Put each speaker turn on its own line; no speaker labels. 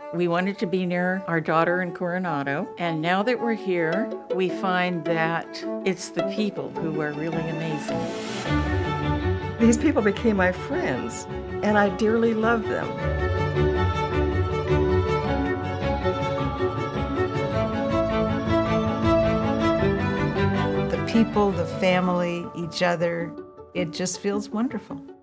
We wanted to be near our daughter in Coronado, and now that we're here, we find that it's the people who are really amazing.
These people became my friends, and I dearly love them. The people, the family, each other, it just feels wonderful.